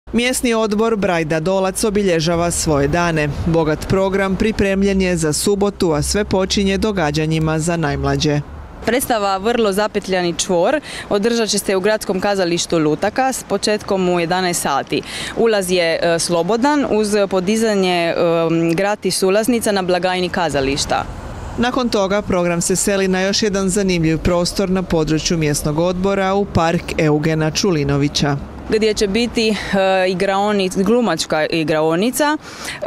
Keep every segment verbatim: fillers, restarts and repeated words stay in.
Mjesni odbor Brajda Dolac obilježava svoje dane. Bogat program pripremljen je za subotu, a sve počinje događanjima za najmlađe. Predstava Vrlo zapetljani čvor održat će se u gradskom kazalištu Lutaka s početkom u jedanaest sati. Ulaz je e, slobodan uz podizanje e, gratis ulaznica na blagajni kazališta. Nakon toga program se seli na još jedan zanimljiv prostor na području mjesnog odbora u park Eugena Čulinovića, gdje će biti e, igraonic, glumačka igraonica e,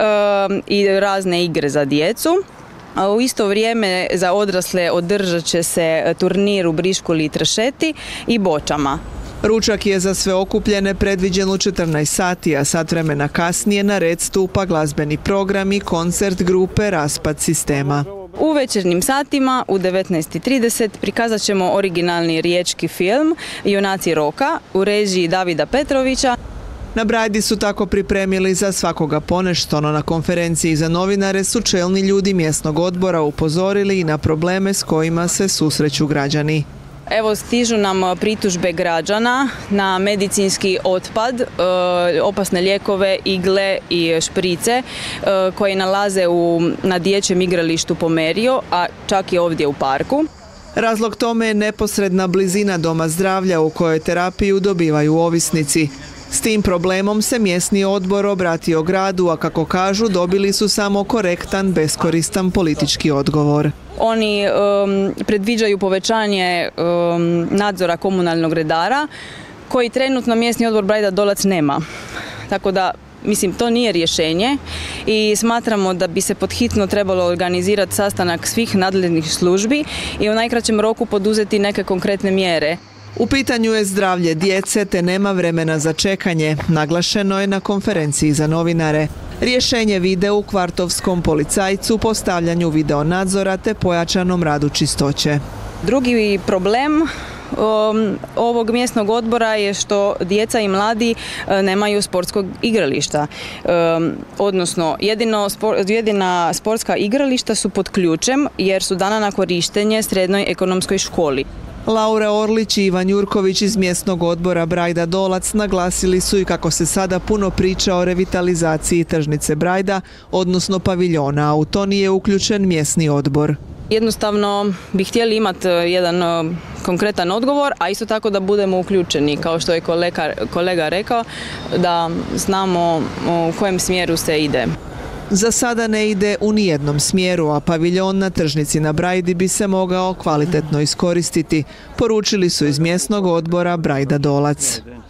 i razne igre za djecu. A u isto vrijeme za odrasle održat će se turnir u briškuli i tršeti i bočama. Ručak je za sve okupljene predviđen u četrnaest sati, a sat vremena kasnije na red stupa glazbeni program i koncert grupe Raspad sistema. U večernjim satima u devetnaest i trideset prikazat ćemo originalni riječki film Junaci roka u režiji Davida Petrovića. Na Brajdi su tako pripremili za svakoga ponešto, no na konferenciji za novinare su čelni ljudi mjesnog odbora upozorili i na probleme s kojima se susreću građani. Evo, stižu nam pritužbe građana na medicinski otpad, opasne lijekove, igle i šprice koje nalaze u, na dječjem igralištu Pomerio, a čak i ovdje u parku. Razlog tome je neposredna blizina doma zdravlja u kojoj terapiju dobivaju ovisnici. S tim problemom se mjesni odbor obratio gradu, a kako kažu dobili su samo korektan, beskoristan politički odgovor. Oni um, predviđaju povećanje um, nadzora komunalnog redara koji trenutno mjesni odbor Brajda Dolac nema. Tako da, mislim, to nije rješenje i smatramo da bi se podhitno trebalo organizirati sastanak svih nadležnih službi i u najkraćem roku poduzeti neke konkretne mjere. U pitanju je zdravlje djece te nema vremena za čekanje, naglašeno je na konferenciji za novinare. Rješenje vide u kvartovskom policajcu, postavljanju videonadzora te pojačanom radu čistoće. Drugi problem um, ovog mjesnog odbora je što djeca i mladi uh, nemaju sportskog igrališta. Um, odnosno, jedino, spor, jedina sportska igrališta su pod ključem jer su dana na korištenje srednjoj ekonomskoj školi. Laura Orlić i Ivan Jurković iz mjesnog odbora Brajda Dolac naglasili su i kako se sada puno priča o revitalizaciji tržnice Brajda, odnosno paviljona, a u to nije uključen mjesni odbor. Jednostavno bi htjeli imati jedan konkretan odgovor, a isto tako da budemo uključeni, kao što je kolega, kolega rekao, da znamo u kojem smjeru se ide. Za sada ne ide u nijednom smjeru, a paviljon na tržnici na Brajdi bi se mogao kvalitetno iskoristiti, poručili su iz mjesnog odbora Brajda Dolac.